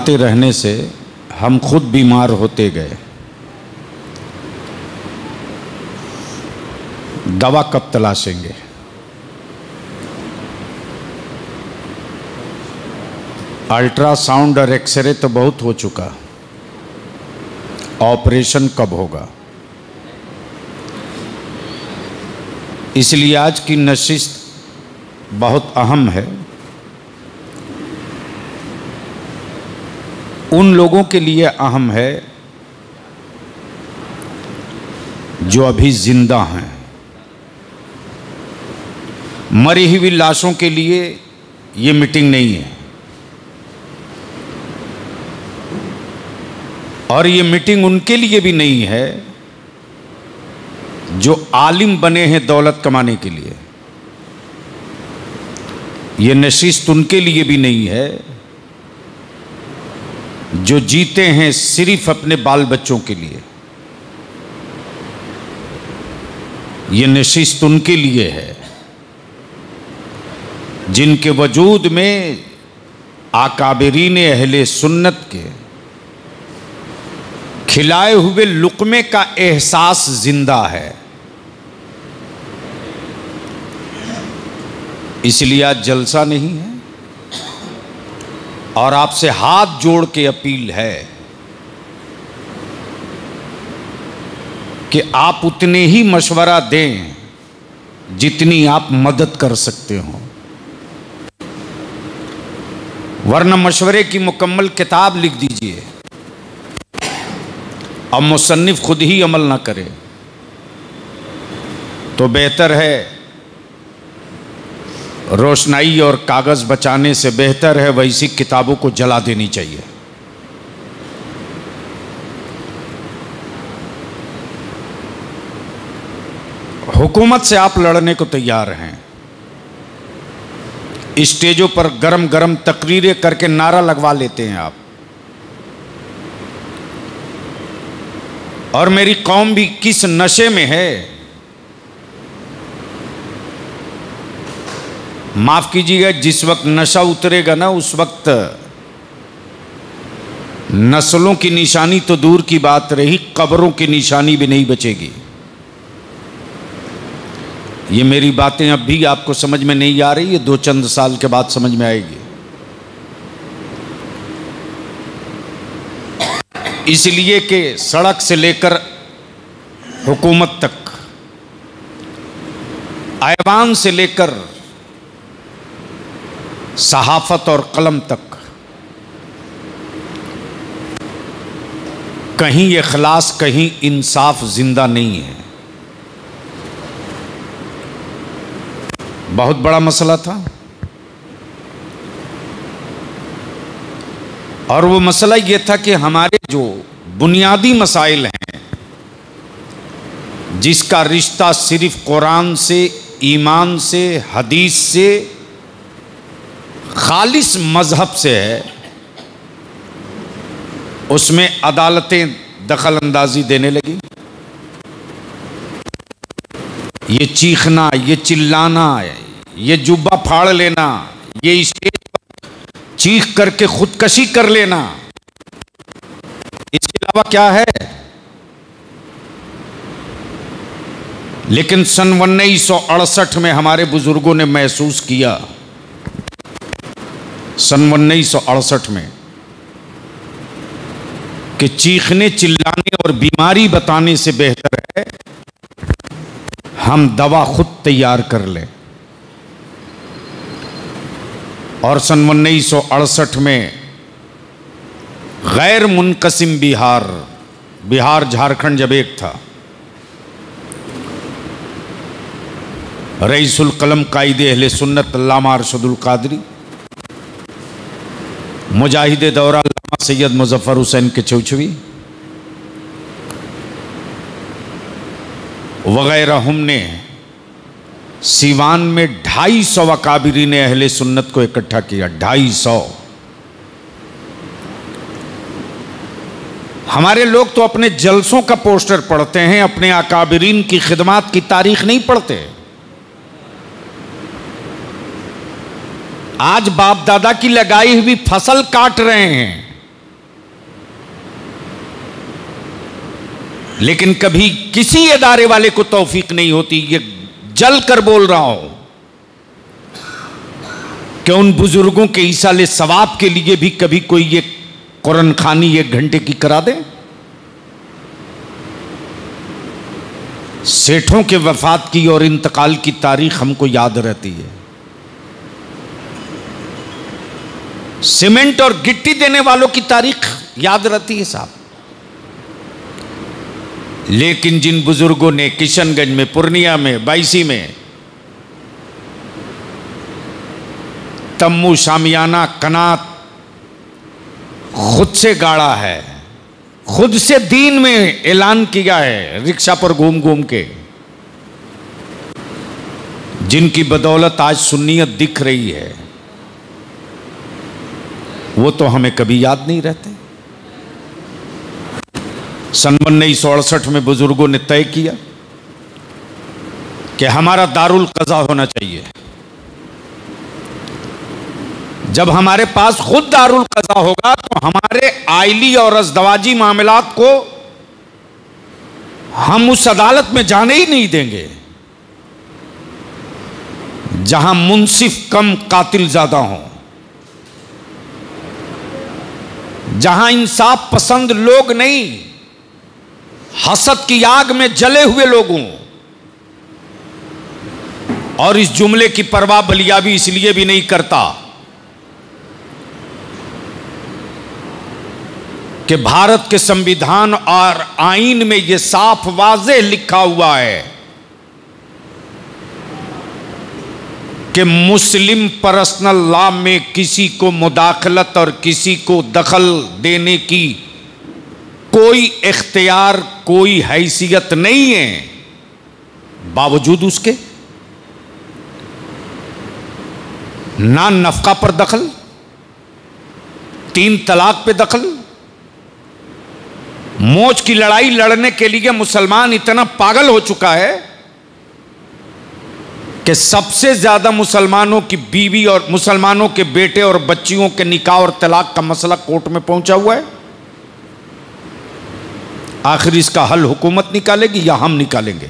बीमाते रहने से हम खुद बीमार होते गए। दवा कब तलाशेंगे? अल्ट्रासाउंड और एक्सरे तो बहुत हो चुका, ऑपरेशन कब होगा? इसलिए आज की नशिस्त बहुत अहम है। उन लोगों के लिए अहम है जो अभी जिंदा हैं। मरी हुई लाशों के लिए ये मीटिंग नहीं है, और ये मीटिंग उनके लिए भी नहीं है जो आलिम बने हैं दौलत कमाने के लिए। ये नशिस्त उनके लिए भी नहीं है जो जीते हैं सिर्फ अपने बाल बच्चों के लिए। ये नशिस्त उनके लिए है जिनके वजूद में आकाबिरीन अहले सुन्नत के खिलाए हुए लुक़मे का एहसास जिंदा है। इसलिए आज जलसा नहीं है, और आपसे हाथ जोड़ के अपील है कि आप उतने ही मशवरा दें जितनी आप मदद कर सकते हो, वरना मशवरे की मुकम्मल किताब लिख दीजिए और मुसन्निफ खुद ही अमल ना करे तो बेहतर है। रोशनाई और कागज़ बचाने से बेहतर है वैसी किताबों को जला देनी चाहिए। हुकूमत से आप लड़ने को तैयार हैं, स्टेजों पर गरम गरम तकरीरें करके नारा लगवा लेते हैं आप, और मेरी कौम भी किस नशे में है। माफ कीजिएगा, जिस वक्त नशा उतरेगा ना उस वक्त नस्लों की निशानी तो दूर की बात रही, कब्रों की निशानी भी नहीं बचेगी। ये मेरी बातें अब भी आपको समझ में नहीं आ रही, ये 2 चंद साल के बाद समझ में आएगी। इसलिए कि सड़क से लेकर हुकूमत तक, ऐवान से लेकर सहाफत और कलम तक, कहीं इखलास कहीं इंसाफ जिंदा नहीं है। बहुत बड़ा मसला था, और वो मसला ये था कि हमारे जो बुनियादी मसाइल हैं, जिसका रिश्ता सिर्फ कुरान से, ईमान से, हदीस से, खालिस मजहब से है, उसमें अदालतें दखल अंदाजी देने लगी। ये चीखना, ये चिल्लाना, ये जुब्बा फाड़ लेना, ये स्टेज पर चीख करके खुदकशी कर लेना, इसके अलावा क्या है? लेकिन सन 1968 में हमारे बुजुर्गों ने महसूस किया, सन 1968 में, कि चीखने, चिल्लाने और बीमारी बताने से बेहतर है हम दवा खुद तैयार कर लें। और सन 1968 में गैर मुनकसिम बिहार झारखंड जब एक था, रईसुल कलम कायदे अहले सुन्नत अल्लामा अरशदुल कादरी, मुजाहिदे दौरा अल्लामा सैयद मुजफ्फर हुसैन के चौचवी वगैरह, हमने सीवान में 250 अकाबिरीन अहले सुन्नत को इकट्ठा किया। 250। हमारे लोग तो अपने जलसों का पोस्टर पढ़ते हैं, अपने अकाबिरीन की खिदमात की तारीख नहीं पढ़ते। आज बाप दादा की लगाई हुई फसल काट रहे हैं, लेकिन कभी किसी इदारे वाले को तौफीक नहीं होती, ये जल कर बोल रहा हूं, कि उन बुजुर्गों के ईसाले सवाब के लिए भी कभी कोई ये कुरान खानी 1 घंटे की करा दे। सेठों के वफात की और इंतकाल की तारीख हमको याद रहती है, सीमेंट और गिट्टी देने वालों की तारीख याद रहती है साहब। लेकिन जिन बुजुर्गों ने किशनगंज में, पूर्णिया में, बायसी में तम्बू, शामियाना, कनात खुद से गाड़ा है, खुद से दीन में ऐलान किया है, रिक्शा पर घूम घूम के, जिनकी बदौलत आज सुन्नियत दिख रही है, वो तो हमें कभी याद नहीं रहते। सन 1968 में बुजुर्गों ने तय किया कि हमारा दारुल कज़ा होना चाहिए। जब हमारे पास खुद दारुल कज़ा होगा तो हमारे आइली और अज़दवाजी मामलात को हम उस अदालत में जाने ही नहीं देंगे जहां मुंसिफ कम कातिल ज्यादा हों, जहां इंसाफ पसंद लोग नहीं, हसद की आग में जले हुए लोगों। और इस जुमले की परवाह बलियाबी इसलिए भी नहीं करता कि भारत के संविधान और आईन में यह साफ वाज़ेह लिखा हुआ है कि मुस्लिम पर्सनल लॉ में किसी को मुदाखलत और किसी को दखल देने की कोई इख्तियार, कोई हैसियत नहीं है। बावजूद उसके ना नफका पर दखल, 3 तलाक पे दखल। मौज की लड़ाई लड़ने के लिए मुसलमान इतना पागल हो चुका है कि सबसे ज्यादा मुसलमानों की बीवी और मुसलमानों के बेटे और बच्चियों के निकाह और तलाक का मसला कोर्ट में पहुंचा हुआ है। आखिर इसका हल हुकूमत निकालेगी या हम निकालेंगे?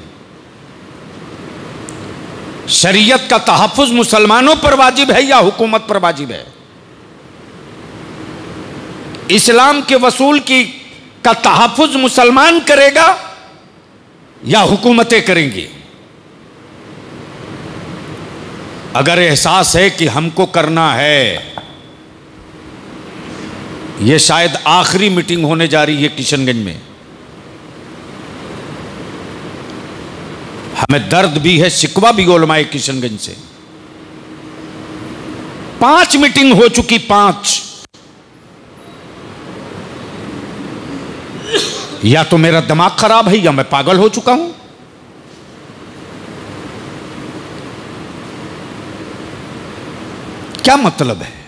शरीयत का तहफ्फुज मुसलमानों पर वाजिब है या हुकूमत पर वाजिब है? इस्लाम के वसूल की का तहफ्फुज मुसलमान करेगा या हुकूमतें करेंगी? अगर एहसास है कि हमको करना है, यह शायद आखिरी मीटिंग होने जा रही है किशनगंज में, हमें दर्द भी है, शिकवा भी उलमाए किशनगंज से। 5 मीटिंग हो चुकी, 5। या तो मेरा दिमाग खराब है या मैं पागल हो चुका हूं। क्या मतलब है?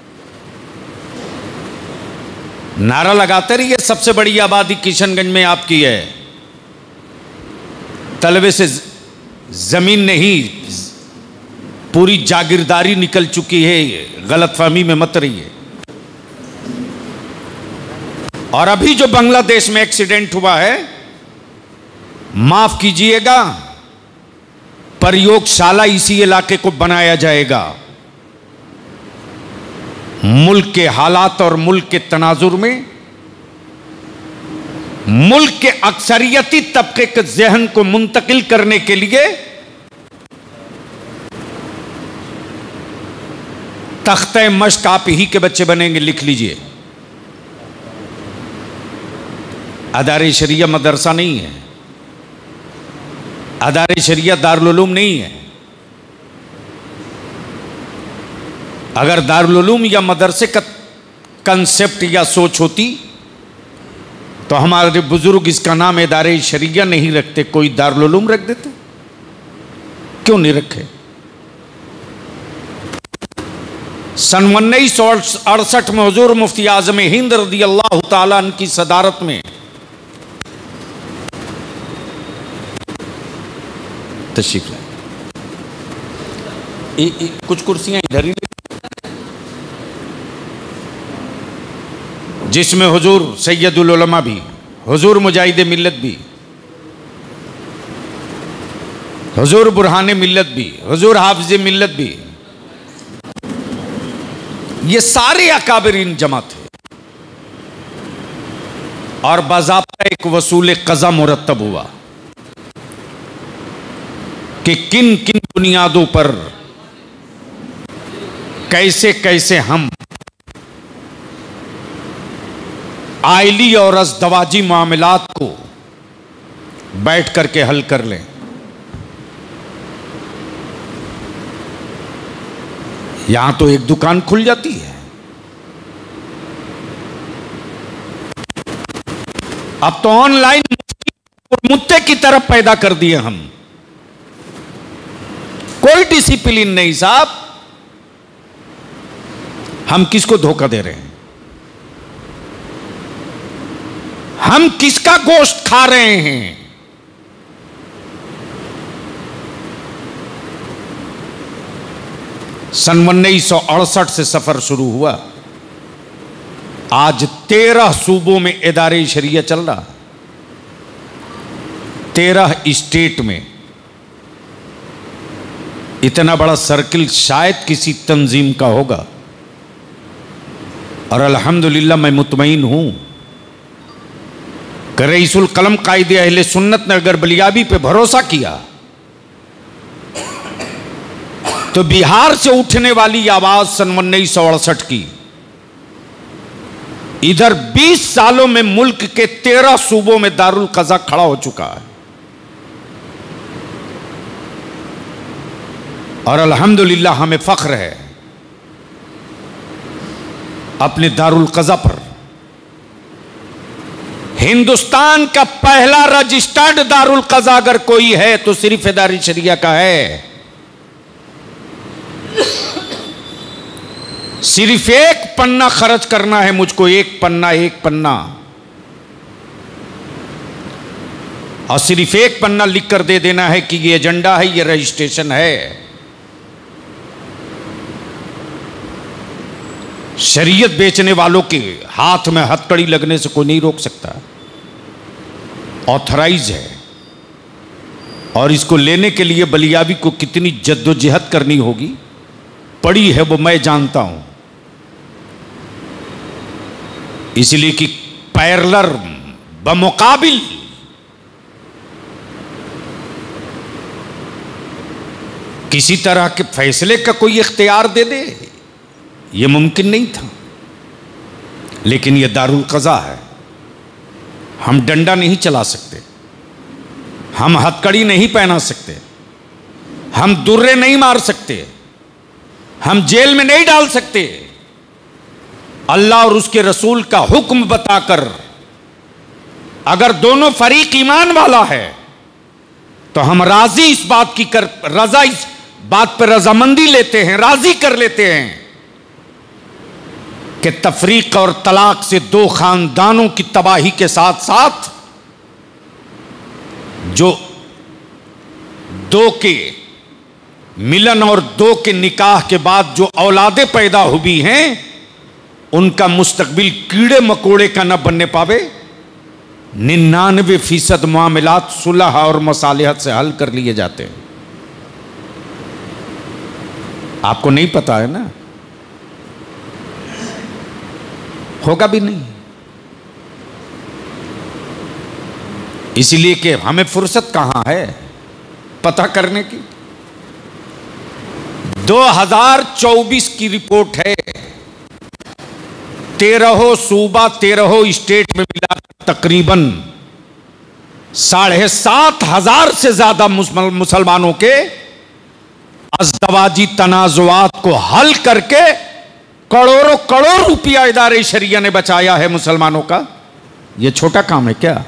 नारा लगाते रहिए सबसे बड़ी आबादी किशनगंज में आपकी है, तलबे से जमीन नहीं पूरी जागीरदारी निकल चुकी है, गलतफहमी में मत रहिए। और अभी जो बांग्लादेश में एक्सीडेंट हुआ है, माफ कीजिएगा, प्रयोगशाला इसी इलाके को बनाया जाएगा। मुल्क के हालात और मुल्क के तनाजुर में मुल्क के अक्सरियती तबके के जहन को मुंतकिल करने के लिए तख्ते मश्क आप ही के बच्चे बनेंगे। लिख लीजिए, अदारे शरिया मदरसा नहीं है, अदारे शरिया दारुल उलूम नहीं है। अगर दारुल उलूम या मदरसे का कंसेप्ट या सोच होती तो हमारे बुजुर्ग इसका नाम इदारे शरिया नहीं रखते, कोई दारुल उलूम रख देते। क्यों नहीं रखे? सन 1968 में हुजूर मुफ्ती आजम हिंद रज़ियल्लाहु ताला अन्हु की सदारत में तशरीफ लाए। कुछ कुर्सियां इधर ही, जिसमें हुजूर सैयदुल उलमा भी, हुजूर मुजाहिद मिल्लत भी, हुजूर बुरहाने मिल्लत भी, हुजूर हाफिज़े मिल्लत भी, ये सारे अकाबरीन जमा थे और बाज़ाब्ता एक वसूल क़ज़ा मुरत्तब हुआ कि किन किन बुनियादों पर कैसे कैसे हम आइली और अज़दवाजी मामलात को बैठ करके हल कर लें। यहां तो एक दुकान खुल जाती है, अब तो ऑनलाइन मुत्ते की तरफ पैदा कर दिए हम। कोई डिसिप्लिन नहीं साहब, हम किसको धोखा दे रहे हैं? हम किसका गोश्त खा रहे हैं? सन 1968 से सफर शुरू हुआ, आज 13 सूबों में इदारे शरिया चल रहा, 13 स्टेट में। इतना बड़ा सर्किल शायद किसी तंजीम का होगा, और अल्हम्दुलिल्लाह मैं मुतमईन हूं कि रईसुल कलम कायदे अहले सुन्नत ने अगर बलियाबी पे भरोसा किया तो बिहार से उठने वाली आवाज सन 1968 की इधर 20 सालों में मुल्क के 13 सूबों में दारुल क़ज़ा खड़ा हो चुका है। और अल्हम्दुलिल्लाह हमें फख्र है अपने दारुल क़ज़ा पर। हिंदुस्तान का पहला रजिस्टर्ड दारुल क़ज़ा अगर कोई है तो सिर्फ इदारे शरिया का है। सिर्फ एक पन्ना खर्च करना है मुझको, एक पन्ना, और सिर्फ एक पन्ना लिख कर दे देना है कि ये एजेंडा है, ये रजिस्ट्रेशन है। शरीयत बेचने वालों के हाथ में हथकड़ी लगने से कोई नहीं रोक सकता, ऑथराइज है। और इसको लेने के लिए बलियाबी को कितनी जद्दोजहद करनी होगी पड़ी है वो मैं जानता हूं। इसलिए कि पैरेलल बमुकाबिल किसी तरह के फैसले का कोई इख्तियार दे दे, यह मुमकिन नहीं था। लेकिन यह दारुल क़ज़ा है, हम डंडा नहीं चला सकते, हम हथकड़ी नहीं पहना सकते, हम दुर्रे नहीं मार सकते, हम जेल में नहीं डाल सकते। अल्लाह और उसके रसूल का हुक्म बताकर अगर दोनों फरीक ईमान वाला है तो हम राजी इस बात की कर रजा इस बात पर रजामंदी लेते हैं, राजी कर लेते हैं कि तफरीक और तलाक से दो खानदानों की तबाही के साथ साथ जो दो के मिलन और दो के निकाह के बाद जो औलादे पैदा हुई हैं उनका मुस्तकबिल कीड़े मकोड़े का न बनने पावे। 99% मामलात सुलह और मसालिहत से हल कर लिए जाते हैं। आपको नहीं पता है ना, होगा भी नहीं, इसलिए कि हमें फुर्सत कहां है पता करने की। 2024 की रिपोर्ट है, 13 सूबा 13 स्टेट में मिला तकरीबन 7,500 से ज्यादा मुसलमानों के अज़दवाजी तनाज़ुआत को हल करके करोड़ों करोड़ रुपया इदारे शरिया ने बचाया है मुसलमानों का। यह छोटा काम है क्या?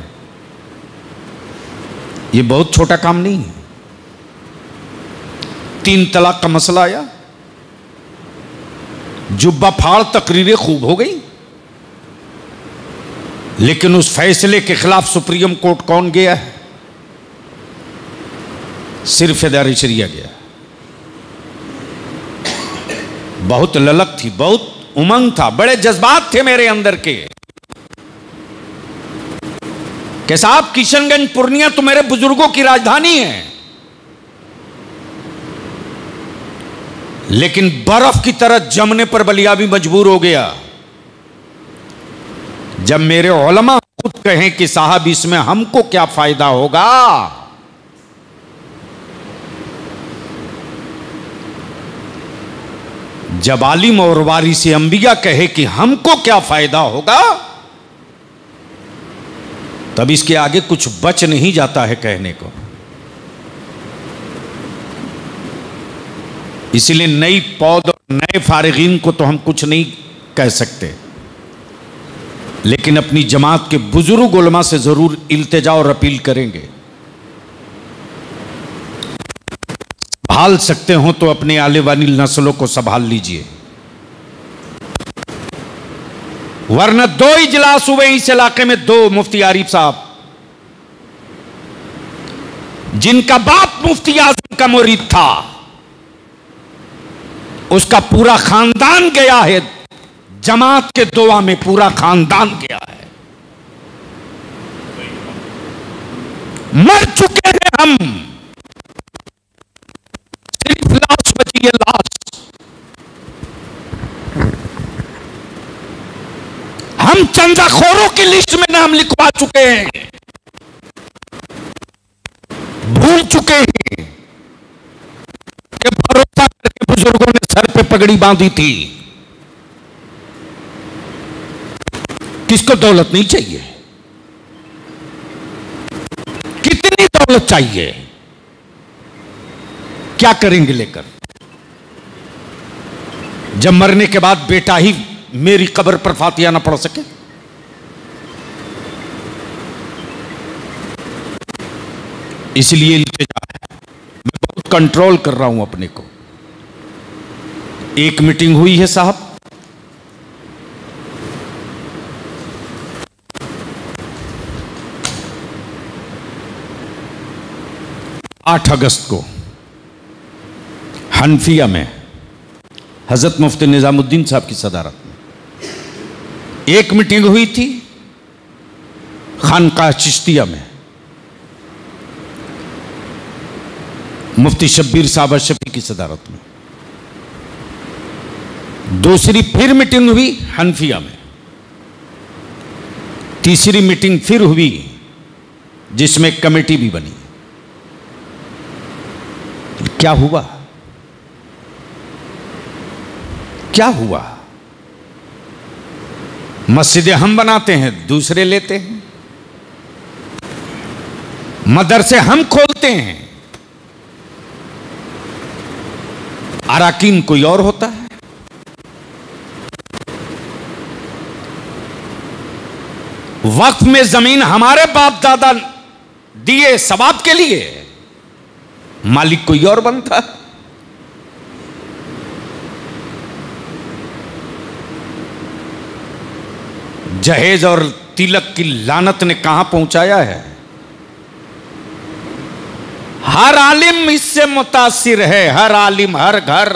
यह बहुत छोटा काम नहीं है। 3 तलाक का मसला आया, जुब्बा फाड़ तकरीरें खूब हो गई, लेकिन उस फैसले के खिलाफ सुप्रीम कोर्ट कौन गया है? सिर्फ इदारे शरिया गया। बहुत ललक थी, बहुत उमंग था, बड़े जज्बात थे मेरे अंदर के कि साहब किशनगंज पूर्णिया तो मेरे बुजुर्गों की राजधानी है, लेकिन बर्फ की तरह जमने पर बलिया भी मजबूर हो गया। जब मेरे उलमा खुद कहें कि साहब इसमें हमको क्या फायदा होगा, जब आलिम और वारिस अंबिया कहे कि हमको क्या फायदा होगा, तब इसके आगे कुछ बच नहीं जाता है कहने को। इसलिए नई पौध और नए फारिगीन को तो हम कुछ नहीं कह सकते, लेकिन अपनी जमात के बुजुर्ग उलमा से जरूर इल्तिजा और अपील करेंगे। संभाल सकते हो तो अपने आने वाली नस्लों को संभाल लीजिए, वरना 2 इजलास हुए इस इलाके में। 2 मुफ्ती आरिफ साहब, जिनका बाप मुफ्ती आजम का मुरीद था, उसका पूरा खानदान गया है। जमात के दुआ में पूरा खानदान गया है। मर चुके हैं हम, सिर्फ लाश बची है, लाश। हम चंदाखोरों की लिस्ट में नाम लिखवा चुके हैं, भूल चुके हैं कि भरोसा करके बुजुर्गों ने सर पे पगड़ी बांधी थी। किसको दौलत नहीं चाहिए? कितनी दौलत चाहिए? क्या करेंगे लेकर? जब मरने के बाद बेटा ही मेरी कब्र पर फातिहा ना पढ़ सके? इसलिए इल्तिजा है, मैं बहुत कंट्रोल कर रहा हूं अपने को। एक मीटिंग हुई है साहब, आठ अगस्त को हनफिया में हजरत मुफ्ती निजामुद्दीन साहब की सदारत में एक मीटिंग हुई थी। खानकाह चिश्तिया में मुफ्ती शब्बीर साहब अशफी की सदारत में। दूसरी फिर मीटिंग हुई हनफिया में। तीसरी मीटिंग फिर हुई जिसमें कमेटी भी बनी। क्या हुआ? क्या हुआ? मस्जिदें हम बनाते हैं, दूसरे लेते हैं। मदरसे हम खोलते हैं, अराकीन कोई और होता है। वक्फ में जमीन हमारे बाप दादा दिए सवाब के लिए, मालिक कोई और बनता है। जहेज और तिलक की लानत ने कहां पहुंचाया है। हर आलिम इससे मुतासिर है, हर आलिम, हर घर।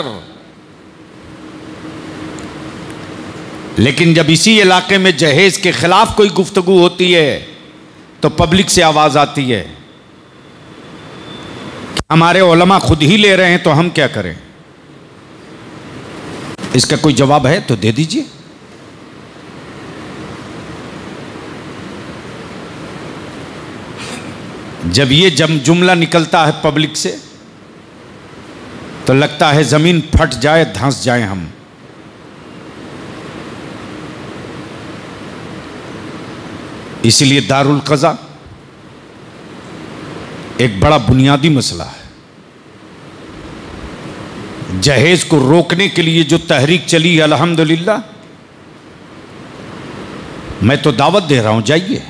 लेकिन जब इसी इलाके में जहेज के खिलाफ कोई गुफ्तगू होती है तो पब्लिक से आवाज आती है, हमारे उलमा खुद ही ले रहे हैं तो हम क्या करें? इसका कोई जवाब है तो दे दीजिए। जब ये जुमला निकलता है पब्लिक से तो लगता है जमीन फट जाए, धंस जाए हम। इसलिए दारुल क़ज़ा एक बड़ा बुनियादी मसला है। जहेज को रोकने के लिए जो तहरीक चली है, अल्हम्दुलिल्लाह, मैं तो दावत दे रहा हूं, जाइए।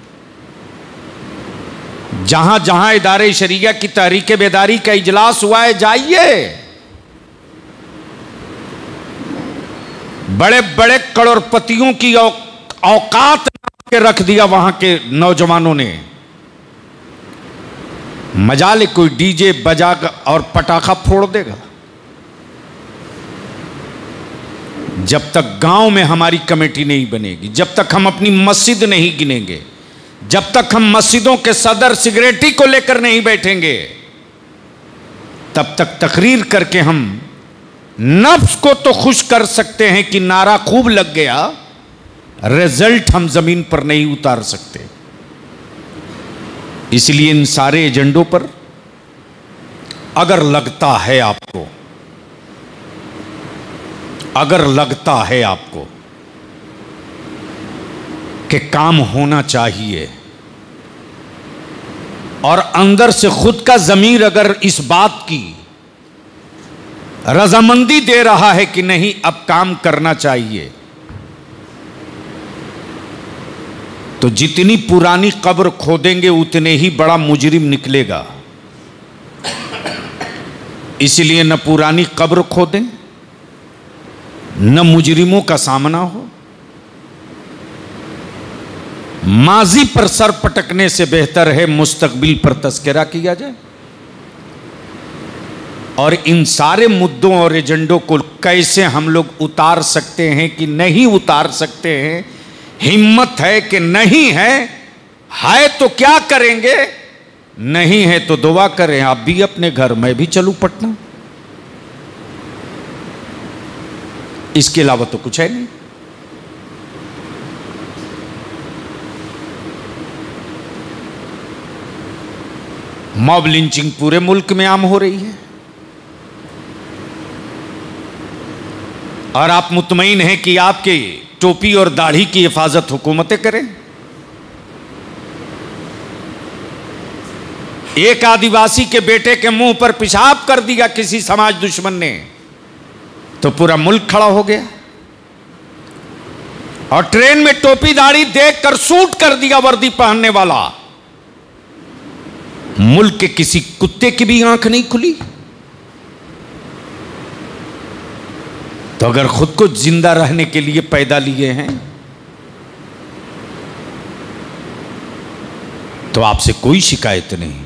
जहां जहां इदारे शरिया की तहरीक बेदारी का इजलास हुआ है, जाइए। बड़े बड़े करोड़पतियों की औकात के रख दिया वहां के नौजवानों ने। मजाले कोई डीजे बजा और पटाखा फोड़ देगा। जब तक गांव में हमारी कमेटी नहीं बनेगी, जब तक हम अपनी मस्जिद नहीं गिनेंगे, जब तक हम मस्जिदों के सदर सिगरेटी को लेकर नहीं बैठेंगे, तब तक तकरीर करके हम नफ्स को तो खुश कर सकते हैं कि नारा खूब लग गया, रिजल्ट हम जमीन पर नहीं उतार सकते। इसलिए इन सारे एजेंडों पर अगर लगता है आपको, अगर लगता है आपको कि काम होना चाहिए और अंदर से खुद का ज़मीर अगर इस बात की रजामंदी दे रहा है कि नहीं अब काम करना चाहिए, तो जितनी पुरानी कब्र खोदेंगे उतने ही बड़ा मुजरिम निकलेगा। इसलिए न पुरानी कब्र खोदें, न मुजरिमों का सामना हो। माजी पर सर पटकने से बेहतर है मुस्तकबिल पर तस्करा किया जाए। और इन सारे मुद्दों और एजेंडों को कैसे हम लोग उतार सकते हैं कि नहीं उतार सकते हैं, हिम्मत है कि नहीं है तो क्या करेंगे, नहीं है तो दुआ करें। आप भी अपने घर, मैं भी चलूं पटना, इसके अलावा तो कुछ है नहीं। मॉब लिंचिंग पूरे मुल्क में आम हो रही है और आप मुतमईन हैं कि आपके टोपी और दाढ़ी की हिफाजत हुकूमतें करें। एक आदिवासी के बेटे के मुंह पर पेशाब कर दिया किसी समाज दुश्मन ने तो पूरा मुल्क खड़ा हो गया, और ट्रेन में टोपी दाढ़ी देखकर सूट कर दिया वर्दी पहनने वाला, मुल्क के किसी कुत्ते की भी आंख नहीं खुली। तो अगर खुद को जिंदा रहने के लिए पैदा लिए हैं तो आपसे कोई शिकायत नहीं।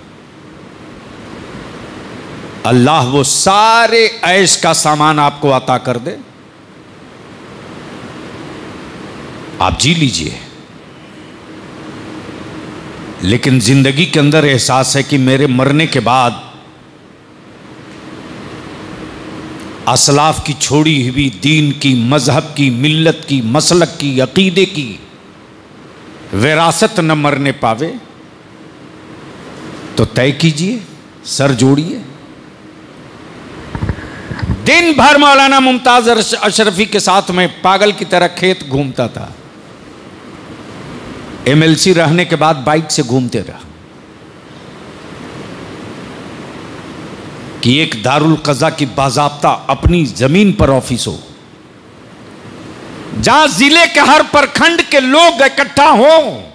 अल्लाह वो सारे ऐश का सामान आपको अता कर दे, आप जी लीजिए। लेकिन जिंदगी के अंदर एहसास है कि मेरे मरने के बाद असलाफ की छोड़ी हुई दीन की, मजहब की, मिल्लत की, मसलक की, अकीदे की विरासत न मरने पावे, तो तय कीजिए, सर जोड़िए। दिन भर मौलाना मुमताज अशरफी के साथ में पागल की तरह खेत घूमता था। एमएलसी रहने के बाद बाइक से घूमते रहा कि एक दारुल कज़ा की बाज़ाब्ता अपनी जमीन पर ऑफिस हो, जहां जिले के हर प्रखंड के लोग इकट्ठा हो।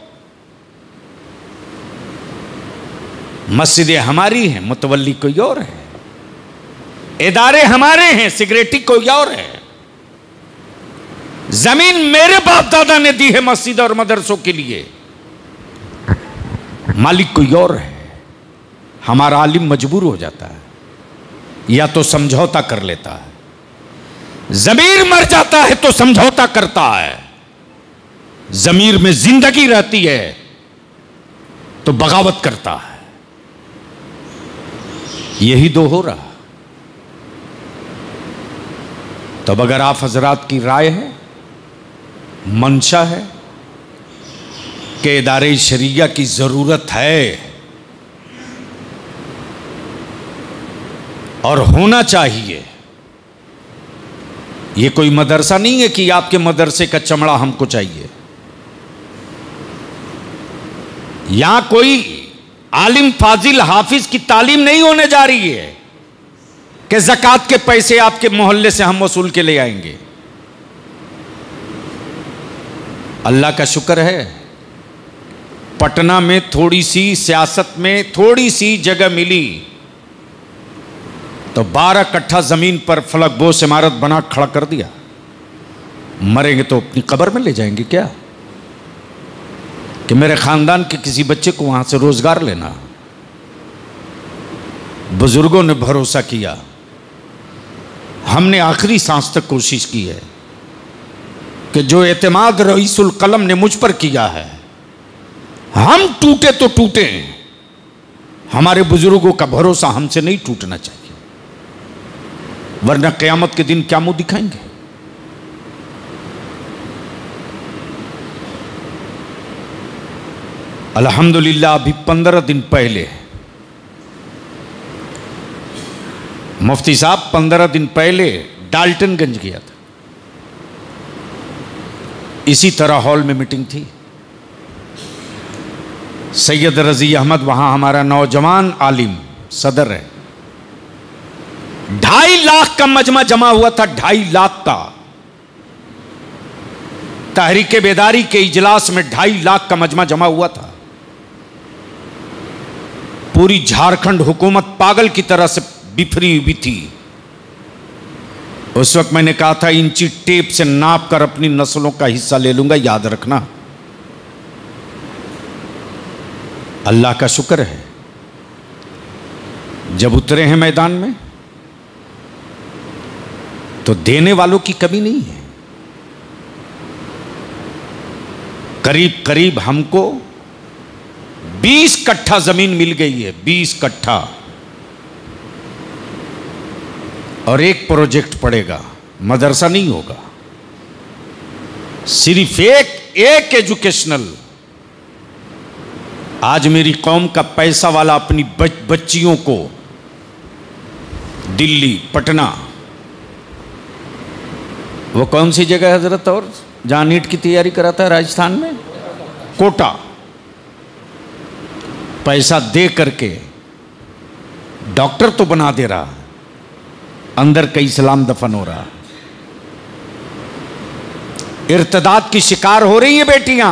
मस्जिदें हमारी हैं, मुतवल्ली कोई और है, इदारे हमारे हैं, सिगरेटी कोई और है। जमीन मेरे बाप दादा ने दी है मस्जिद और मदरसों के लिए, मालिक कोई और है। हमारा आलिम मजबूर हो जाता है या तो समझौता कर लेता है, जमीर मर जाता है तो समझौता करता है, जमीर में जिंदगी रहती है तो बगावत करता है। यही दो हो रहा। तब अगर आप हजरात की राय है, मंशा है कि इदारे शरिया की जरूरत है और होना चाहिए, ये कोई मदरसा नहीं है कि आपके मदरसे का चमड़ा हमको चाहिए। यहां कोई आलिम फाजिल हाफिज की तालीम नहीं होने जा रही है कि ज़कात के पैसे आपके मोहल्ले से हम वसूल के ले आएंगे। अल्लाह का शुक्र है, पटना में थोड़ी सी सियासत में थोड़ी सी जगह मिली तो 12 कट्ठा जमीन पर फलक बोस इमारत बना खड़ा कर दिया। मरेंगे तो अपनी कब्र में ले जाएंगे क्या कि मेरे खानदान के किसी बच्चे को वहां से रोजगार लेना। बुजुर्गों ने भरोसा किया, हमने आखिरी सांस तक कोशिश की है कि जो एतमाद रईसुल कलम ने मुझ पर किया है, हम टूटे तो टूटे, हमारे बुजुर्गों का भरोसा हमसे नहीं टूटना चाहिए। वरना क़यामत के दिन क्या मुंह दिखाएंगे। अल्हम्दुलिल्लाह अभी 15 दिन पहले मुफ्ती साहब 15 दिन पहले डाल्टनगंज गया था। इसी तरह हॉल में मीटिंग थी। सैयद रजी अहमद वहां हमारा नौजवान आलिम सदर है। 2.5 लाख का मजमा जमा हुआ था, 2.5 लाख का। तहरीके बेदारी के इजलास में 2.5 लाख का मजमा जमा हुआ था। पूरी झारखंड हुकूमत पागल की तरह से बिफरी हुई थी। उस वक्त मैंने कहा था इंची टेप से नाप कर अपनी नस्लों का हिस्सा ले लूंगा, याद रखना। अल्लाह का शुक्र है जब उतरे हैं मैदान में तो देने वालों की कमी नहीं है। करीब करीब हमको 20 कट्ठा जमीन मिल गई है, 20 कट्ठा। और एक प्रोजेक्ट पड़ेगा, मदरसा नहीं होगा, सिर्फ एक एजुकेशनल। आज मेरी कौम का पैसा वाला अपनी बच्चियों को दिल्ली, पटना, वो कौन सी जगह है हजरत, और जहां नीट की तैयारी कराता है राजस्थान में, कोटा, पैसा दे करके डॉक्टर तो बना दे रहा, अंदर का इस्लाम दफन हो रहा। इर्तदाद की शिकार हो रही है बेटियां।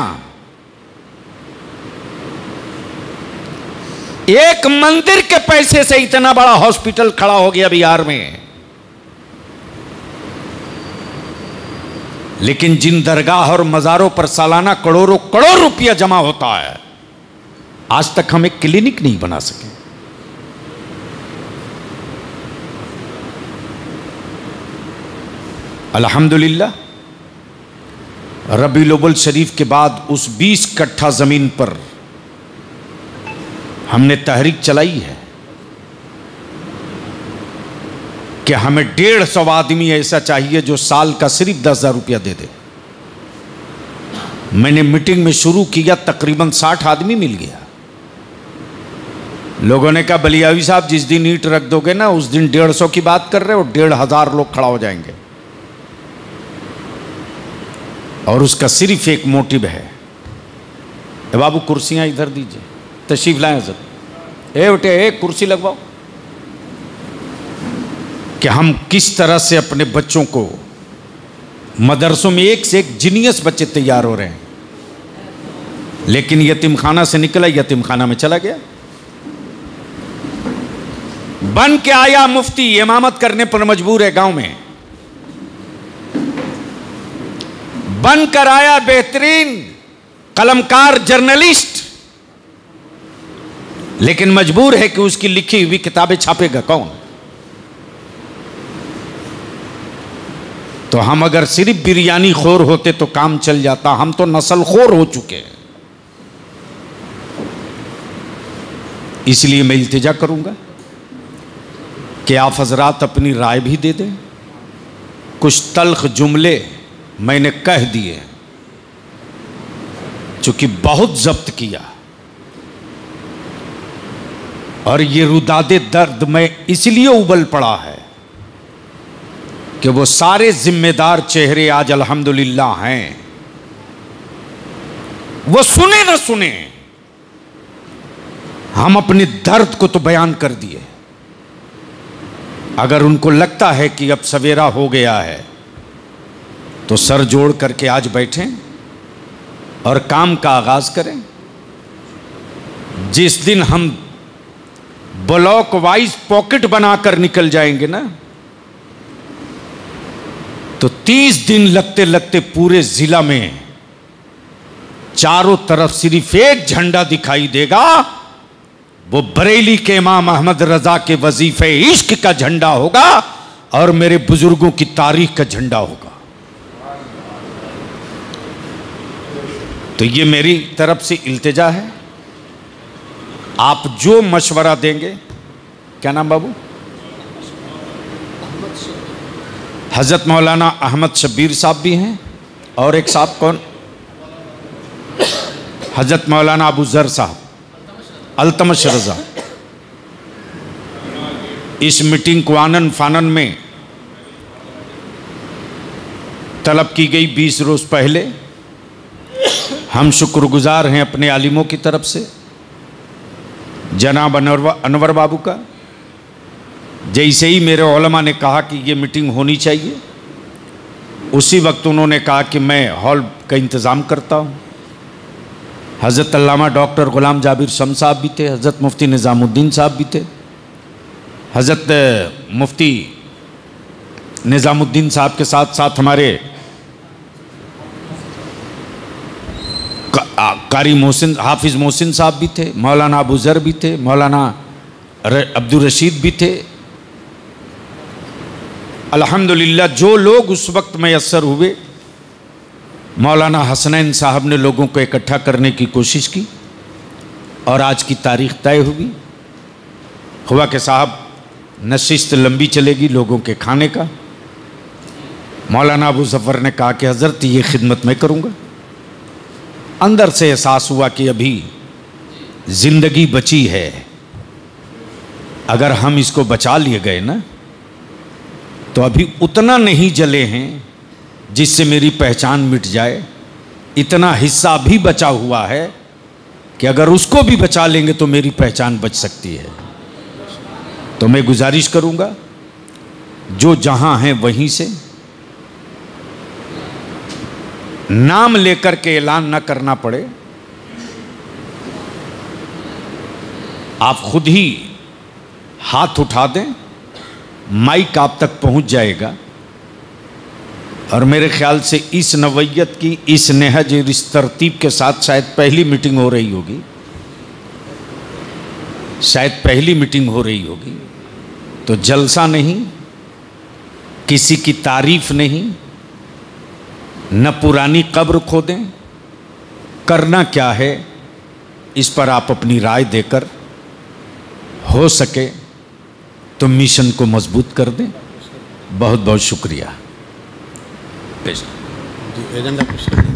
एक मंदिर के पैसे से इतना बड़ा हॉस्पिटल खड़ा हो गया बिहार में। लेकिन जिन दरगाह और मजारों पर सालाना करोड़ों करोड़ रुपया जमा होता है, आज तक हम एक क्लिनिक नहीं बना सके। अल्हम्दुलिल्लाह रबीउल अव्वल शरीफ के बाद उस 20 कट्ठा जमीन पर हमने तहरीक चलाई है कि हमें 150 आदमी ऐसा चाहिए जो साल का सिर्फ 10,000 रुपया दे दे। मैंने मीटिंग में शुरू किया, तकरीबन 60 आदमी मिल गया। लोगों ने कहा बलियावी साहब जिस दिन ईंट रख दोगे ना उस दिन 150 की बात कर रहे हो, 1,500 लोग खड़ा हो जाएंगे। और उसका सिर्फ एक मोटिव है, बाबू कुर्सियां इधर दीजिए, तशरीफ लाएं हजरत, बेटे एक कुर्सी लगवाओ, कि हम किस तरह से अपने बच्चों को, मदरसों में एक से एक जीनियस बच्चे तैयार हो रहे हैं, लेकिन यतीम खाना से निकला, यतीम खाना में चला गया। बन के आया मुफ्ती, इमामत करने पर मजबूर है गांव में। बनकर आया बेहतरीन कलमकार जर्नलिस्ट, लेकिन मजबूर है कि उसकी लिखी हुई किताबें छापेगा कौन। तो हम अगर सिर्फ बिरयानी खोर होते तो काम चल जाता, हम तो नस्ल खोर हो चुके हैं। इसलिए मैं इल्तिजा करूंगा कि आप हजरात अपनी राय भी दे दें। कुछ तल्ख जुमले मैंने कह दिए, चूंकि बहुत जब्त किया, और ये रुदादे दर्द में इसलिए उबल पड़ा है कि वो सारे जिम्मेदार चेहरे आज अल्हम्दुलिल्लाह हैं। वो सुने न सुने, हम अपने दर्द को तो बयान कर दिए। अगर उनको लगता है कि अब सवेरा हो गया है तो सर जोड़ करके आज बैठें और काम का आगाज करें। जिस दिन हम ब्लॉक वाइज पॉकेट बनाकर निकल जाएंगे ना, तो 30 दिन लगते लगते पूरे जिला में चारों तरफ सिर्फ एक झंडा दिखाई देगा। वो बरेली के इमाम अहमद रजा के वजीफे इश्क का झंडा होगा और मेरे बुजुर्गों की तारीख का झंडा होगा। तो ये मेरी तरफ से इल्तिजा है। आप जो मशवरा देंगे, क्या नाम बाबू, हज़रत मौलाना अहमद शब्बीर साहब भी हैं, और एक साहब कौन, हज़रत मौलाना अबू ज़र साहब, अल्तमश रज़ा। इस मीटिंग को आनन फानन में तलब की गई 20 रोज़ पहले। हम शुक्रगुजार हैं अपने आलिमों की तरफ से, जनाब अनवर बाबू का। जैसे ही मेरे उलमा ने कहा कि ये मीटिंग होनी चाहिए, उसी वक्त उन्होंने कहा कि मैं हॉल का इंतज़ाम करता हूँ। हज़रत अल्लामा डॉक्टर ग़ुलाम जाबिर शम्स साहब भी थे, हज़रत मुफ्ती निज़ामुद्दीन साहब भी थे, हज़रत मुफ्ती निज़ामुद्दीन साहब के साथ साथ हमारे कारी मोहसिन, हाफिज़ मोहसिन साहब भी थे, मौलाना अबू ज़र भी थे, मौलाना अब्दुल रशीद भी थे। अल्हम्दुलिल्लाह जो लोग उस वक्त मैसर हुए, मौलाना हसनैन साहब ने लोगों को इकट्ठा करने की कोशिश की और आज की तारीख़ तय हुई। हुआ कि साहब नशिस्त लंबी चलेगी लोगों के खाने का। मौलाना अबू ज़फ़र ने कहा कि हज़रत ये खिदमत मैं करूँगा। अंदर से एहसास हुआ कि अभी ज़िंदगी बची है, अगर हम इसको बचा लिए गए ना तो अभी उतना नहीं जले हैं जिससे मेरी पहचान मिट जाए। इतना हिस्सा भी बचा हुआ है कि अगर उसको भी बचा लेंगे तो मेरी पहचान बच सकती है। तो मैं गुजारिश करूंगा जो जहां हैं वहीं से नाम लेकर के ऐलान न करना पड़े, आप खुद ही हाथ उठा दें, माइक आप तक पहुंच जाएगा। और मेरे ख्याल से इस नवैयत की, इस नहज, इस तरतीब के साथ शायद पहली मीटिंग हो रही होगी, शायद पहली मीटिंग हो रही होगी। तो जलसा नहीं, किसी की तारीफ नहीं, न पुरानी कब्र खोदें। करना क्या है इस पर आप अपनी राय देकर हो सके तो मिशन को मजबूत कर दें। बहुत बहुत शुक्रिया। एजेंडा